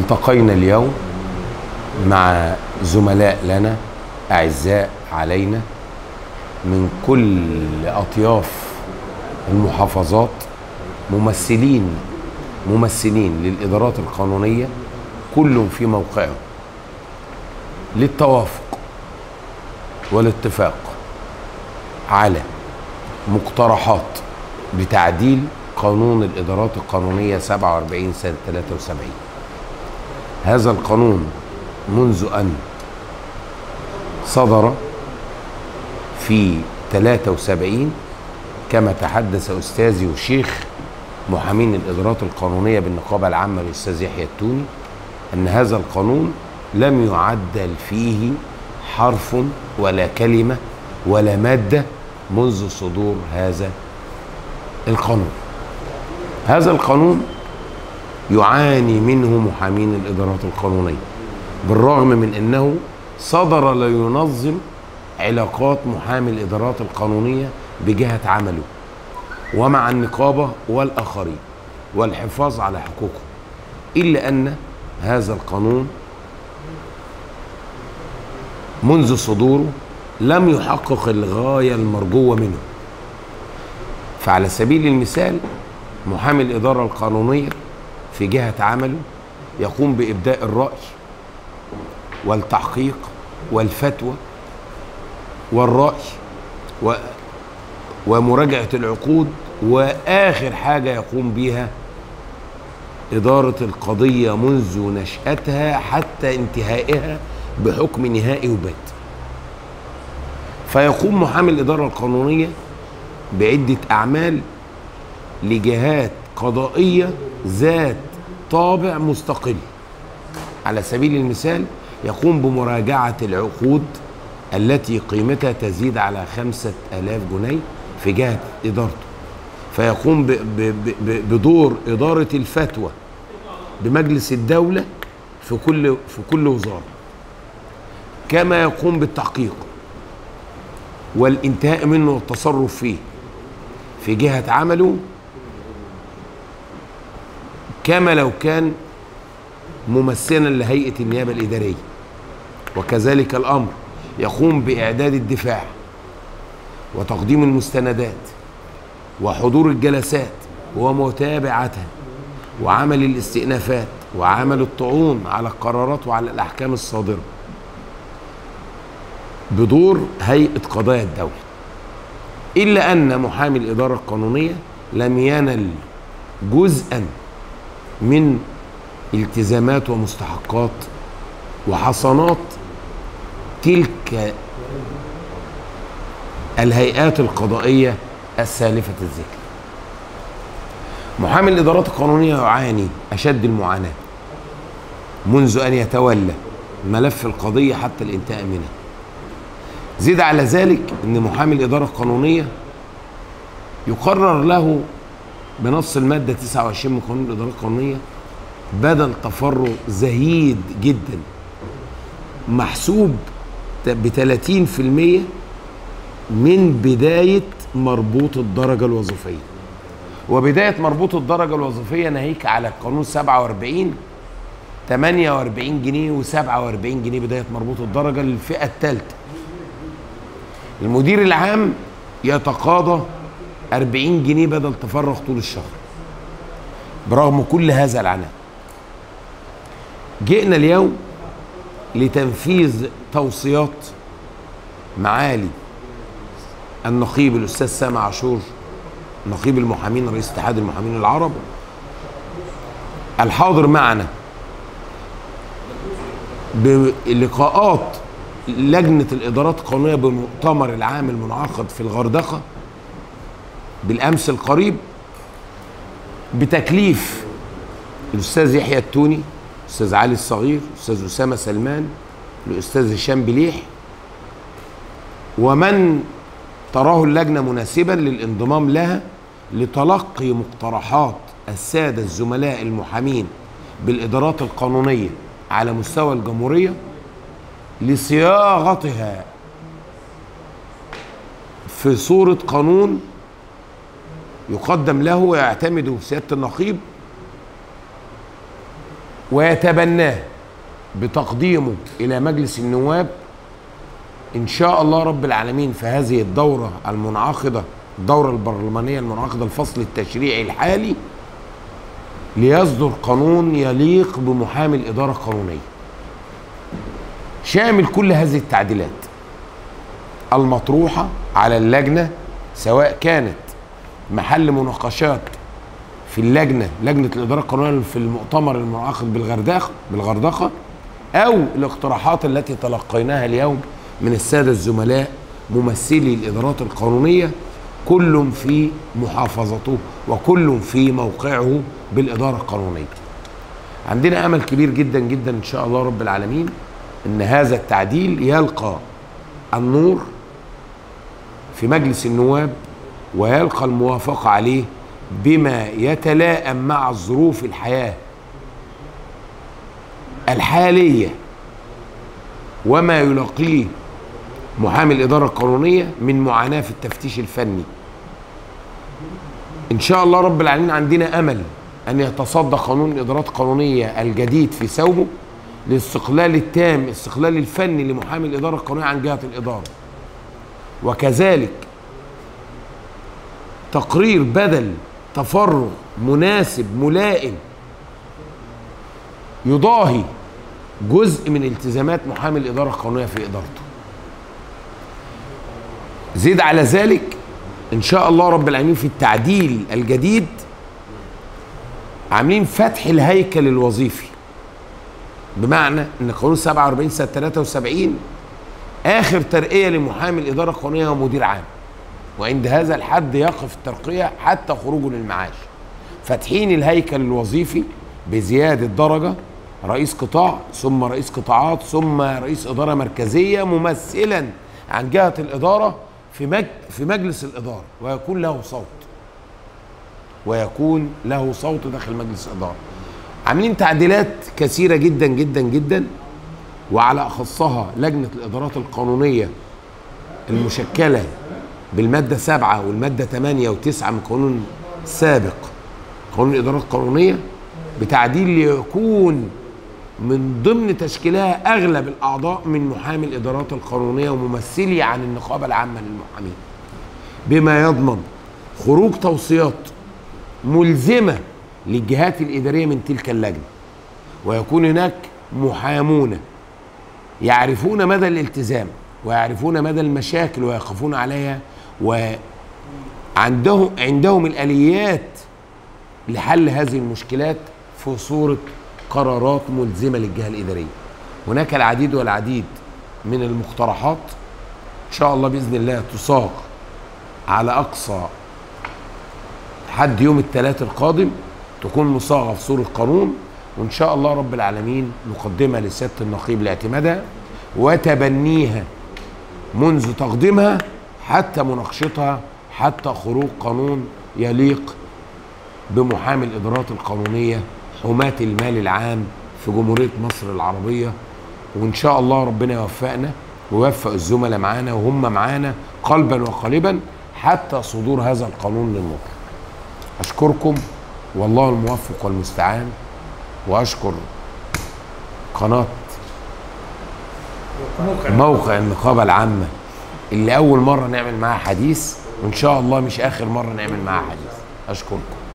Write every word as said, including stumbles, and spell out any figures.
التقينا اليوم مع زملاء لنا أعزاء علينا من كل أطياف المحافظات، ممثلين ممثلين للإدارات القانونية، كلهم في موقعهم للتوافق والاتفاق على مقترحات بتعديل قانون الإدارات القانونية سبعة وأربعين سنة ثلاثة وسبعين. هذا القانون منذ أن صدر في ثلاثة وسبعين كما تحدث أستاذي وشيخ محامين الإدارات القانونية بالنقابة العامة الأستاذ يحيى التوني أن هذا القانون لم يعدل فيه حرف ولا كلمة ولا مادة منذ صدور هذا القانون. هذا القانون يعاني منه محامين الإدارات القانونية، بالرغم من أنه صدر لينظم علاقات محامي الإدارات القانونية بجهة عمله ومع النقابة والآخرين والحفاظ على حقوقهم، إلا أن هذا القانون منذ صدوره لم يحقق الغاية المرجوة منه. فعلى سبيل المثال محامي الإدارة القانونية في جهة عمله يقوم بإبداء الرأي والتحقيق والفتوى والرأي و... ومراجعة العقود، وآخر حاجة يقوم بها إدارة القضية منذ نشأتها حتى انتهائها بحكم نهائي وبات. فيقوم محامي الإدارة القانونية بعدة أعمال لجهات قضائية ذات طابع مستقل. على سبيل المثال يقوم بمراجعة العقود التي قيمتها تزيد على خمسة آلاف جنيه في جهة إدارته، فيقوم بدور إدارة الفتوى بمجلس الدولة في كل في كل وزارة، كما يقوم بالتحقيق والانتهاء منه والتصرف فيه في جهة عمله، كما لو كان ممثلا لهيئة النيابة الإدارية. وكذلك الأمر يقوم بإعداد الدفاع وتقديم المستندات وحضور الجلسات ومتابعتها وعمل الاستئنافات وعمل الطعون على القرارات وعلى الأحكام الصادرة بدور هيئة قضايا الدولة. إلا أن محامي الإدارة القانونية لم ينل جزءا من التزامات ومستحقات وحصانات تلك الهيئات القضائية السالفة الذكر. محامي الإدارات القانونية يعاني أشد المعاناة منذ أن يتولى ملف القضية حتى الانتهاء منها. زيد على ذلك أن محامي الإدارة القانونية يقرر له بنص المادة تسعة وعشرين من قانون الإدارات القانونية بدل تفرغ زهيد جدا محسوب ب ثلاثين في المية من بداية مربوط الدرجة الوظيفية. وبداية مربوط الدرجة الوظيفية ناهيك على قانون سبعة وأربعين ثمانية وأربعين جنيه وسبعة وأربعين جنيه بداية مربوط الدرجة للفئة الثالثة. المدير العام يتقاضى أربعين جنيه بدل تفرغ طول الشهر. برغم كل هذا العناء جئنا اليوم لتنفيذ توصيات معالي النقيب الأستاذ سامع عاشور نقيب المحامين رئيس اتحاد المحامين العرب الحاضر معنا بلقاءات لجنة الإدارات القانونية بالمؤتمر العام المنعقد في الغردقة بالأمس القريب، بتكليف الأستاذ يحيى التوني، الأستاذ علي الصغير، الأستاذ أسامة سلمان، الأستاذ هشام بليح، ومن تراه اللجنة مناسبا للانضمام لها لتلقي مقترحات السادة الزملاء المحامين بالإدارات القانونية على مستوى الجمهورية لصياغتها في صورة قانون يقدم له ويعتمد سيادة النقيب ويتبناه بتقديمه إلى مجلس النواب إن شاء الله رب العالمين في هذه الدورة المنعقدة، الدورة البرلمانية المنعقدة الفصل التشريعي الحالي، ليصدر قانون يليق بمحامي الإدارة القانونية شامل كل هذه التعديلات المطروحة على اللجنة، سواء كانت محل مناقشات في اللجنة، لجنة الإدارة القانونية في المؤتمر المنعقد بالغردقة بالغردقة أو الاقتراحات التي تلقيناها اليوم من السادة الزملاء ممثلي الإدارات القانونية، كل في محافظته وكل في موقعه بالإدارة القانونية. عندنا أمل كبير جدا جدا إن شاء الله رب العالمين إن هذا التعديل يلقى النور في مجلس النواب ويلقى الموافقة عليه بما يتلائم مع ظروف الحياة الحالية وما يلاقيه محامي الإدارة القانونية من معاناة في التفتيش الفني. إن شاء الله رب العالمين عندنا أمل أن يتصدى قانون الإدارات القانونية الجديد في ثوبه للاستقلال التام، الاستقلال الفني لمحامي الإدارة القانونية عن جهة الإدارة، وكذلك تقرير بدل تفرغ مناسب ملائم يضاهي جزء من التزامات محامي الإدارة القانونية في إدارته. زيد على ذلك إن شاء الله رب العالمين في التعديل الجديد عاملين فتح الهيكل الوظيفي، بمعنى إن قانون سبعة وأربعين سنة ثلاثة وسبعين آخر ترقية لمحامي الإدارة القانونية هو مدير عام، وعند هذا الحد يقف الترقية حتى خروجه للمعاش. فاتحين الهيكل الوظيفي بزيادة درجة رئيس قطاع ثم رئيس قطاعات ثم رئيس إدارة مركزية ممثلا عن جهة الإدارة في مج... في مجلس الإدارة، ويكون له صوت ويكون له صوت داخل مجلس الإدارة. عاملين تعديلات كثيرة جدا جدا جدا، وعلى أخصها لجنة الإدارات القانونية المشكلة بالمادة سبعة والمادة ثمانية وتسعة من قانون سابق قانون الإدارات القانونية، بتعديل ليكون من ضمن تشكيلها أغلب الأعضاء من محامي الإدارات القانونية وممثلي عن النقابة العامة للمحامين، بما يضمن خروج توصيات ملزمة للجهات الإدارية من تلك اللجنة، ويكون هناك محامون يعرفون مدى الالتزام ويعرفون مدى المشاكل ويقفون عليها، وعندهم عندهم الآليات لحل هذه المشكلات في صورة قرارات ملزمة للجهة الإدارية. هناك العديد والعديد من المقترحات إن شاء الله بإذن الله تساق على أقصى حد يوم الثلاث القادم، تكون مصاغة في صورة قانون، وإن شاء الله رب العالمين نقدمها لسيادة النقيب لاعتمادها وتبنيها منذ تقديمها حتى مناقشتها حتى خروج قانون يليق بمحامي الإدارات القانونية حماة المال العام في جمهورية مصر العربية. وإن شاء الله ربنا يوفقنا ويوفق الزملاء معانا وهم معانا قلبا وقالبا حتى صدور هذا القانون للنور. أشكركم والله الموفق والمستعان، وأشكر قناة موقع النقابة العامة اللي أول مرة نعمل معاها حديث، وإن شاء الله مش آخر مرة نعمل معاها حديث. أشكركم.